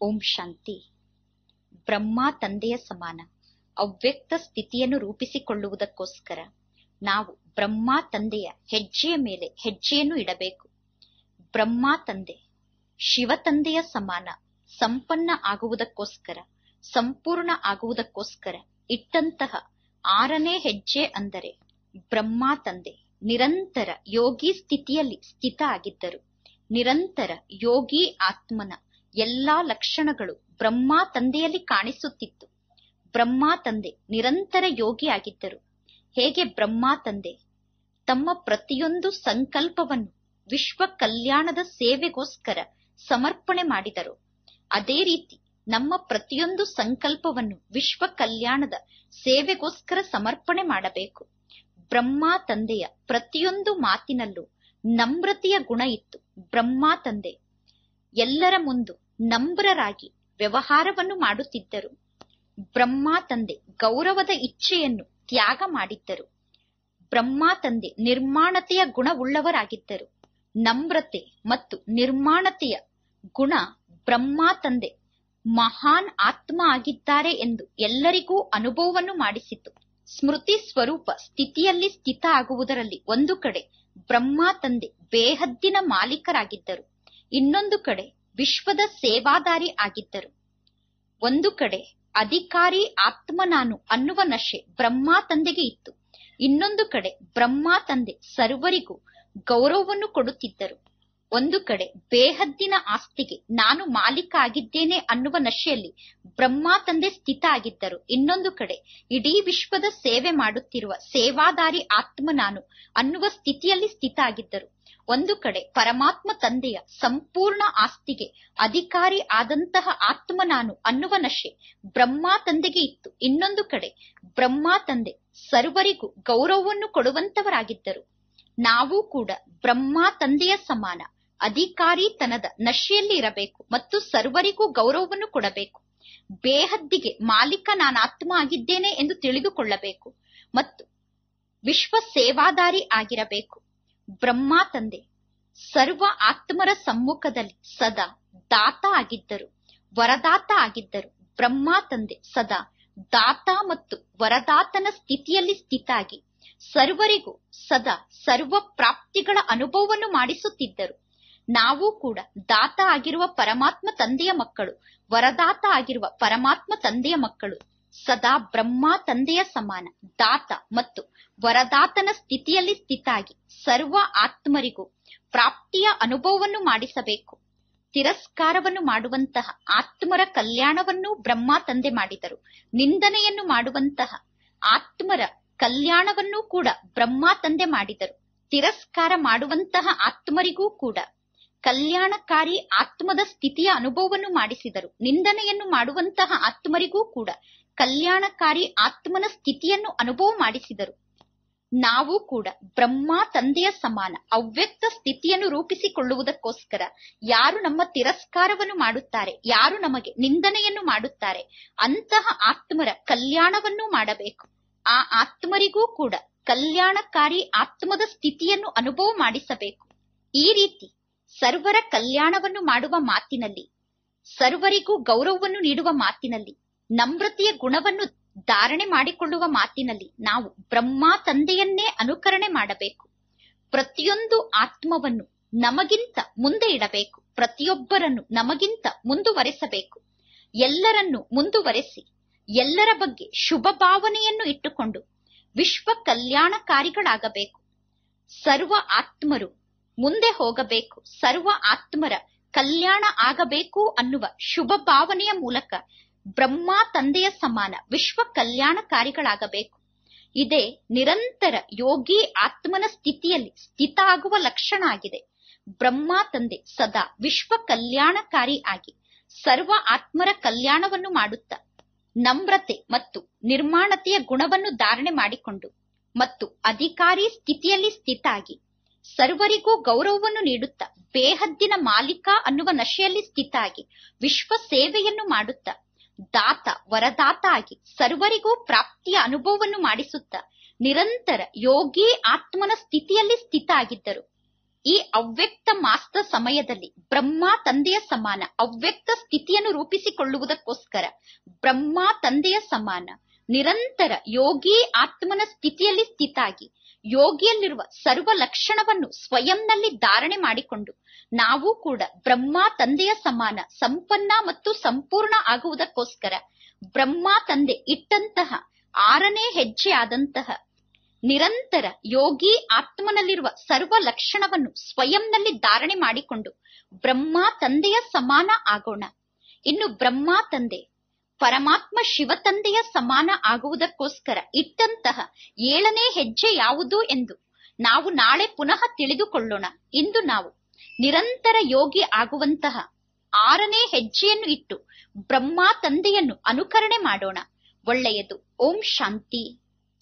ಓಂ ಶಾಂತಿ. ಬ್ರಹ್ಮ ತಂದೆಯ ಸಮಾನ ಅವ್ಯಕ್ತ ಸ್ಥಿತಿಯನ್ನು ರೂಪಿಸಿಕೊಳ್ಳುವುದಕ್ಕೋಸ್ಕರ ನಾವು ಬ್ರಹ್ಮ ತಂದೆಯ ಹೆಜ್ಜೆಯ ಮೇಲೆ ಹೆಜ್ಜೆಯನ್ನು ಇಡಬೇಕು. ಬ್ರಹ್ಮ ತಂದೆ ಶಿವ ತಂದೆಯ ಸಮಾನ ಸಂಪನ್ನ ಆಗುವುದಕ್ಕೋಸ್ಕರ, ಸಂಪೂರ್ಣ ಆಗುವುದಕ್ಕೋಸ್ಕರ ಇಟ್ಟಂತಹ 6ನೇ ಹೆಜ್ಜೆ ಅಂದರೆ ಬ್ರಹ್ಮ ತಂದೆ ನಿರಂತರ ಯೋಗಿ ಸ್ಥಿತಿಯಲ್ಲಿ ಸ್ಥಿತ ಆಗಿದ್ದರು. ನಿರಂತರ ಯೋಗಿ ಆತ್ಮನ ಎಲ್ಲಾ ಲಕ್ಷಣಗಳು ಬ್ರಹ್ಮ ತಂದೆಯಲ್ಲಿ ಕಾಣಿಸುತ್ತಿತ್ತು. ಬ್ರಹ್ಮ ತಂದೆ ನಿರಂತರ ಯೋಗಿ ಆಗಿದ್ದರು. ಹೇಗೆ ಬ್ರಹ್ಮ ತಂದೆ ತಮ್ಮ ಪ್ರತಿಯೊಂದು ಸಂಕಲ್ಪವನ್ನು ವಿಶ್ವ ಕಲ್ಯಾಣದ ಸೇವೆಗೋಸ್ಕರ ಸಮರ್ಪಣೆ ಮಾಡಿದರು, ಅದೇ ರೀತಿ ನಮ್ಮ ಪ್ರತಿಯೊಂದು ಸಂಕಲ್ಪವನ್ನು ವಿಶ್ವ ಕಲ್ಯಾಣದ ಸೇವೆಗೋಸ್ಕರ ಸಮರ್ಪಣೆ ಮಾಡಬೇಕು. ಬ್ರಹ್ಮ ತಂದೆಯ ಪ್ರತಿಯೊಂದು ಮಾತಿನಲ್ಲೂ ನಮ್ರತೆಯ ಗುಣ ಇತ್ತು. ಬ್ರಹ್ಮ ತಂದೆ ಎಲ್ಲರ ಮುಂದೆ ನಮ್ರರಾಗಿ ವ್ಯವಹಾರವನ್ನು ಮಾಡುತ್ತಿದ್ದರು. ಬ್ರಹ್ಮ ತಂದೆ ಗೌರವದ ಇಚ್ಛೆಯನ್ನು ತ್ಯಾಗ ಮಾಡಿದ್ದರು. ಬ್ರಹ್ಮ ತಂದೆ ನಿರ್ಮಾಣತೆಯ ಗುಣವುಳ್ಳವರಾಗಿದ್ದರು. ನಮ್ರತೆ ಮತ್ತು ನಿರ್ಮಾಣತೆಯ ಗುಣ ಬ್ರಹ್ಮ ತಂದೆ ಮಹಾನ್ ಆತ್ಮ ಆಗಿದ್ದಾರೆ ಎಂದು ಎಲ್ಲರಿಗೂ ಅನುಭವವನ್ನು ಮಾಡಿಸಿತು. ಸ್ಮೃತಿ ಸ್ವರೂಪ ಸ್ಥಿತಿಯಲ್ಲಿ ಸ್ಥಿತ ಆಗುವುದರಲ್ಲಿ ಒಂದು ಕಡೆ ಬ್ರಹ್ಮ ತಂದೆ ಬೇಹದ್ದಿನ ಮಾಲೀಕರಾಗಿದ್ದರು, ಇನ್ನೊಂದು ಕಡೆ ವಿಶ್ವದ ಸೇವಾದಾರಿ ಆಗಿದ್ದರು. ಒಂದು ಕಡೆ ಅಧಿಕಾರಿ ಆತ್ಮ ನಾನು ಅನ್ನುವ ನಶೆ ಬ್ರಹ್ಮ ತಂದೆಗೆ ಇತ್ತು, ಇನ್ನೊಂದು ಕಡೆ ಬ್ರಹ್ಮ ತಂದೆ ಸರ್ವರಿಗೂ ಗೌರವವನ್ನು ಕೊಡುತ್ತಿದ್ದರು. ಒಂದು ಕಡೆ ಬೇಹದ್ದಿನ ಆಸ್ತಿಗೆ ನಾನು ಮಾಲೀಕ ಆಗಿದ್ದೇನೆ ಅನ್ನುವ ನಶೆಯಲ್ಲಿ ಬ್ರಹ್ಮ ತಂದೆ ಸ್ಥಿತ ಆಗಿದ್ದರು, ಇನ್ನೊಂದು ಕಡೆ ಇಡೀ ವಿಶ್ವದ ಸೇವೆ ಮಾಡುತ್ತಿರುವ ಸೇವಾದಾರಿ ಆತ್ಮ ನಾನು ಅನ್ನುವ ಸ್ಥಿತಿಯಲ್ಲಿ ಸ್ಥಿತ ಆಗಿದ್ದರು. ಒಂದು ಕಡೆ ಪರಮಾತ್ಮ ತಂದೆಯ ಸಂಪೂರ್ಣ ಆಸ್ತಿಗೆ ಅಧಿಕಾರಿ ಆದಂತಹ ಆತ್ಮ ನಾನು ಅನ್ನುವ ನಶೆ ಬ್ರಹ್ಮ ತಂದೆಗೆ ಇತ್ತು, ಇನ್ನೊಂದು ಕಡೆ ಬ್ರಹ್ಮ ತಂದೆ ಸರ್ವರಿಗೂ ಗೌರವವನ್ನು ಕೊಡುವಂತವರಾಗಿದ್ದರು. ನಾವು ಕೂಡ ಬ್ರಹ್ಮ ತಂದೆಯ ಸಮಾನ ಅಧಿಕಾರಿತನದ ನಶೆಯಲ್ಲಿ ಇರಬೇಕು ಮತ್ತು ಸರ್ವರಿಗೂ ಗೌರವವನ್ನು ಕೊಡಬೇಕು. ಬೇಹದ್ದಿಗೆ ಮಾಲೀಕ ನಾನು ಆತ್ಮ ಆಗಿದ್ದೇನೆ ಎಂದು ತಿಳಿದುಕೊಳ್ಳಬೇಕು ಮತ್ತು ವಿಶ್ವ ಸೇವಾದಾರಿ ಆಗಿರಬೇಕು. ಬ್ರಹ್ಮ ತಂದೆ ಸರ್ವ ಆತ್ಮರ ಸಮ್ಮುಖದಲ್ಲಿ ಸದಾ ದಾತ ಆಗಿದ್ದರು, ವರದಾತ ಆಗಿದ್ದರು. ಬ್ರಹ್ಮ ತಂದೆ ಸದಾ ದಾತ ಮತ್ತು ವರದಾತನ ಸ್ಥಿತಿಯಲ್ಲಿ ಸ್ಥಿತಾಗಿ ಸರ್ವರಿಗೂ ಸದಾ ಸರ್ವ ಪ್ರಾಪ್ತಿಗಳ ಅನುಭವವನ್ನು ಮಾಡಿಸುತ್ತಿದ್ದರು. ನಾವು ಕೂಡ ದಾತ ಆಗಿರುವ ಪರಮಾತ್ಮ ತಂದೆಯ ಮಕ್ಕಳು, ವರದಾತ ಆಗಿರುವ ಪರಮಾತ್ಮ ತಂದೆಯ ಮಕ್ಕಳು. ಸದಾ ಬ್ರಹ್ಮ ತಂದೆಯ ಸಮಾನ ದಾತ ಮತ್ತು ವರದಾತನ ಸ್ಥಿತಿಯಲ್ಲಿ ಸ್ಥಿತಾಗಿ ಸರ್ವ ಆತ್ಮರಿಗೂ ಪ್ರಾಪ್ತಿಯ ಅನುಭವವನ್ನು ಮಾಡಿಸಬೇಕು. ತಿರಸ್ಕಾರವನ್ನು ಮಾಡುವಂತಹ ಆತ್ಮರ ಕಲ್ಯಾಣವನ್ನು ಬ್ರಹ್ಮ ತಂದೆ ಮಾಡಿದರು. ನಿಂದನೆಯನ್ನು ಮಾಡುವಂತಹ ಆತ್ಮರ ಕಲ್ಯಾಣವನ್ನೂ ಕೂಡ ಬ್ರಹ್ಮ ತಂದೆ ಮಾಡಿದರು. ತಿರಸ್ಕಾರ ಮಾಡುವಂತಹ ಆತ್ಮರಿಗೂ ಕೂಡ ಕಲ್ಯಾಣಕಾರಿ ಆತ್ಮದ ಸ್ಥಿತಿಯ ಅನುಭವವನ್ನು ಮಾಡಿಸಿದರು. ನಿಂದನೆಯನ್ನು ಮಾಡುವಂತಹ ಆತ್ಮರಿಗೂ ಕೂಡ ಕಲ್ಯಾಣಕಾರಿ ಆತ್ಮನ ಸ್ಥಿತಿಯನ್ನು ಅನುಭವ ಮಾಡಿಸಿದರು. ನಾವು ಕೂಡ ಬ್ರಹ್ಮ ತಂದೆಯ ಸಮಾನ ಅವ್ಯಕ್ತ ಸ್ಥಿತಿಯನ್ನು ರೂಪಿಸಿಕೊಳ್ಳುವುದಕ್ಕೋಸ್ಕರ ಯಾರು ನಮ್ಮ ತಿರಸ್ಕಾರವನ್ನು ಮಾಡುತ್ತಾರೆ, ಯಾರು ನಮಗೆ ನಿಂದನೆಯನ್ನು ಮಾಡುತ್ತಾರೆ, ಅಂತಹ ಆತ್ಮರ ಕಲ್ಯಾಣವನ್ನು ಮಾಡಬೇಕು. ಆ ಆತ್ಮರಿಗೂ ಕೂಡ ಕಲ್ಯಾಣಕಾರಿ ಆತ್ಮದ ಸ್ಥಿತಿಯನ್ನು ಅನುಭವ ಮಾಡಿಸಬೇಕು. ಈ ರೀತಿ ಸರ್ವರ ಕಲ್ಯಾಣವನ್ನು ಮಾಡುವ ಮಾತಿನಲ್ಲಿ, ಸರ್ವರಿಗೂ ಗೌರವವನ್ನು ನೀಡುವ ಮಾತಿನಲ್ಲಿ, ನಮ್ರತೆಯ ಗುಣವನ್ನು ಧಾರಣೆ ಮಾಡಿಕೊಳ್ಳುವ ಮಾತಿನಲ್ಲಿ ನಾವು ಬ್ರಹ್ಮ ತಂದೆಯನ್ನೇ ಅನುಕರಣೆ ಮಾಡಬೇಕು. ಪ್ರತಿಯೊಂದು ಆತ್ಮವನ್ನು ನಮಗಿಂತ ಮುಂದೆ ಇಡಬೇಕು, ಪ್ರತಿಯೊಬ್ಬರನ್ನು ನಮಗಿಂತ ಮುಂದುವರೆಸಬೇಕು. ಎಲ್ಲರನ್ನು ಮುಂದುವರೆಸಿ ಎಲ್ಲರ ಬಗ್ಗೆ ಶುಭ ಭಾವನೆಯನ್ನು ಇಟ್ಟುಕೊಂಡು ವಿಶ್ವ ಕಲ್ಯಾಣಕಾರಿಗಳಾಗಬೇಕು. ಸರ್ವ ಆತ್ಮರು ಮುಂದೆ ಹೋಗಬೇಕು, ಸರ್ವ ಆತ್ಮರ ಕಲ್ಯಾಣ ಆಗಬೇಕು ಅನ್ನುವ ಶುಭ ಭಾವನೆಯ ಮೂಲಕ ಬ್ರಹ್ಮ ತಂದೆಯ ಸಮಾನ ವಿಶ್ವ ಕಲ್ಯಾಣಕಾರಿಗಳಾಗಬೇಕು. ಇದೇ ನಿರಂತರ ಯೋಗಿ ಆತ್ಮನ ಸ್ಥಿತಿಯಲ್ಲಿ ಸ್ಥಿತ ಆಗುವ ಲಕ್ಷಣ ಆಗಿದೆ. ಬ್ರಹ್ಮ ತಂದೆ ಸದಾ ವಿಶ್ವ ಕಲ್ಯಾಣಕಾರಿ ಆಗಿ ಸರ್ವ ಆತ್ಮರ ಕಲ್ಯಾಣವನ್ನು ಮಾಡುತ್ತಾ ನಮ್ರತೆ ಮತ್ತು ನಿರ್ಮಾಣತೆಯ ಗುಣವನ್ನು ಧಾರಣೆ ಮಾಡಿಕೊಂಡು ಮತ್ತು ಅಧಿಕಾರಿ ಸ್ಥಿತಿಯಲ್ಲಿ ಸ್ಥಿತ ಆಗಿ ಸರ್ವರಿಗೂ ಗೌರವವನ್ನು ನೀಡುತ್ತಾ ಬೇಹದ್ದಿನ ಮಾಲೀಕ ಅನ್ನುವ ನಶೆಯಲ್ಲಿ ಸ್ಥಿತ ಆಗಿ ವಿಶ್ವ ಸೇವೆಯನ್ನು ಮಾಡುತ್ತಾ ದಾತ ವರದಾತ ಆಗಿ ಸರ್ವರಿಗೂ ಪ್ರಾಪ್ತಿಯ ಅನುಭವವನ್ನು ಮಾಡಿಸುತ್ತಾ ನಿರಂತರ ಯೋಗಿ ಆತ್ಮನ ಸ್ಥಿತಿಯಲ್ಲಿ ಸ್ಥಿತ ಆಗಿದ್ದರು. ಈ ಅವ್ಯಕ್ತ ಮಾಸ್ತ ಸಮಯದಲ್ಲಿ ಬ್ರಹ್ಮ ತಂದೆಯ ಸಮಾನ ಅವ್ಯಕ್ತ ಸ್ಥಿತಿಯನ್ನು ರೂಪಿಸಿಕೊಳ್ಳುವುದಕ್ಕೋಸ್ಕರ ಬ್ರಹ್ಮ ತಂದೆಯ ಸಮಾನ ನಿರಂತರ ಯೋಗಿ ಆತ್ಮನ ಸ್ಥಿತಿಯಲ್ಲಿ ಸ್ಥಿತಾಗಿ ಯೋಗಿಯಲ್ಲಿರುವ ಸರ್ವ ಲಕ್ಷಣವನ್ನು ಸ್ವಯಂನಲ್ಲಿ ಧಾರಣೆ ಮಾಡಿಕೊಂಡು ನಾವು ಕೂಡ ಬ್ರಹ್ಮ ತಂದೆಯ ಸಮಾನ ಸಂಪನ್ನ ಮತ್ತು ಸಂಪೂರ್ಣ ಆಗುವುದಕ್ಕೋಸ್ಕರ ಬ್ರಹ್ಮ ತಂದೆ ಇಟ್ಟಂತಹ 6ನೇ ಹೆಜ್ಜೆ ಆದಂತಹ ನಿರಂತರ ಯೋಗಿ ಆತ್ಮನಲ್ಲಿರುವ ಸರ್ವ ಲಕ್ಷಣವನ್ನು ಸ್ವಯಂನಲ್ಲಿ ಧಾರಣೆ ಮಾಡಿಕೊಂಡು ಬ್ರಹ್ಮ ತಂದೆಯ ಸಮಾನ ಆಗೋಣ. ಇನ್ನು ಬ್ರಹ್ಮ ತಂದೆ ಪರಮಾತ್ಮ ಶಿವ ತಂದೆಯ ಸಮಾನ ಆಗುವುದಕ್ಕೋಸ್ಕರ ಇಟ್ಟಂತಹ 7ನೇ ಹೆಜ್ಜೆ ಯಾವುದು ಎಂದು ನಾವು ನಾಳೆ ಪುನಃ ತಿಳಿದುಕೊಳ್ಳೋಣ. ಇಂದು ನಾವು ನಿರಂತರ ಯೋಗಿ ಆಗುವಂತಹ 6ನೇ ಹೆಜ್ಜೆಯನ್ನು ಇಟ್ಟು ಬ್ರಹ್ಮ ತಂದೆಯನ್ನು ಅನುಕರಣೆ ಮಾಡೋಣ. ಒಳ್ಳೆಯದು. ಓಂ ಶಾಂತಿ.